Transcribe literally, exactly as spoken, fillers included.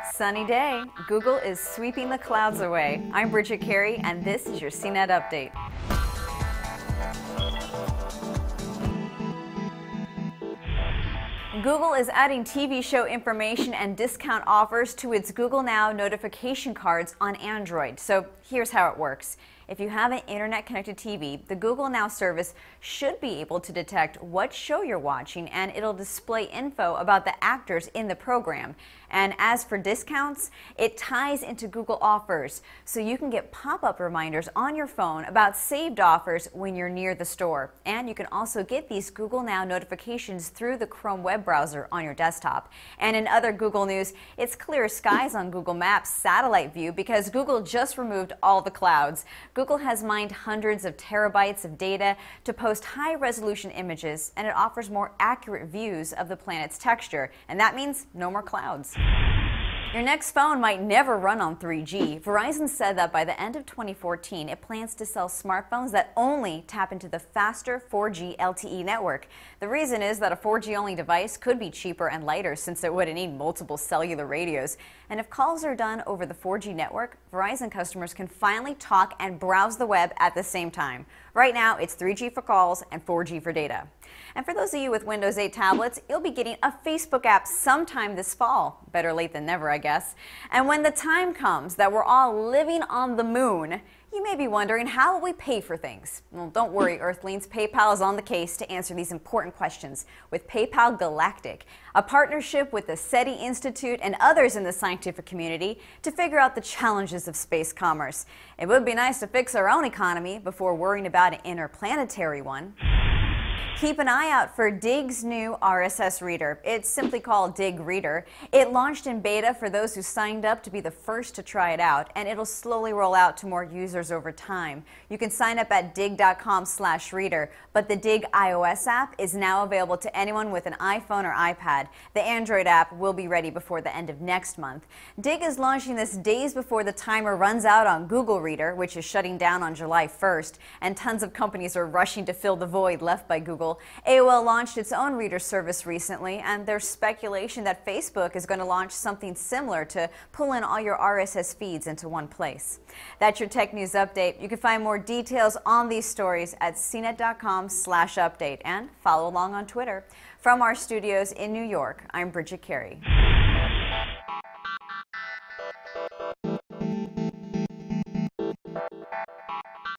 Sunny day. Google is sweeping the clouds away. I'm Bridget Carey, and this is your C net Update. Google is adding T V show information and discount offers to its Google Now notification cards on Android. So here's how it works. If you have an internet-connected T V, the Google Now service should be able to detect what show you're watching, and it'll display info about the actors in the program. And as for discounts, it ties into Google Offers, so you can get pop-up reminders on your phone about saved offers when you're near the store. And you can also get these Google Now notifications through the Chrome web browser on your desktop. And in other Google news, it's clear skies on Google Maps satellite view because Google just removed all the clouds. Google has mined hundreds of terabytes of data to post high-resolution images, and it offers more accurate views of the planet's texture, and that means no more clouds. Your next phone might never run on three G. Verizon said that by the end of twenty fourteen, it plans to sell smartphones that only tap into the faster four G L T E network. The reason is that a four G only device could be cheaper and lighter since it wouldn't need multiple cellular radios. And if calls are done over the four G network, Verizon customers can finally talk and browse the web at the same time. Right now, it's three G for calls and four G for data. And for those of you with Windows eight tablets, you'll be getting a Facebook app sometime this fall. Better late than never, I guess. And when the time comes that we're all living on the moon, you may be wondering, how will we pay for things? Well, don't worry, Earthlings. PayPal is on the case to answer these important questions with PayPal Galactic, a partnership with the SETI Institute and others in the scientific community to figure out the challenges of space commerce. It would be nice to fix our own economy before worrying about an interplanetary one. Keep an eye out for Dig's new R S S reader. It's simply called Dig Reader. It launched in beta for those who signed up to be the first to try it out, and it'll slowly roll out to more users over time. You can sign up at dig dot com slash reader, but the Dig iOS app is now available to anyone with an iPhone or iPad. The Android app will be ready before the end of next month. Dig is launching this days before the timer runs out on Google Reader, which is shutting down on July first, and tons of companies are rushing to fill the void left by Google. A O L launched its own reader service recently, and there's speculation that Facebook is going to launch something similar to pull in all your R S S feeds into one place. That's your Tech News Update. You can find more details on these stories at c net dot com slash update and follow along on Twitter. From our studios in New York, I'm Bridget Carey.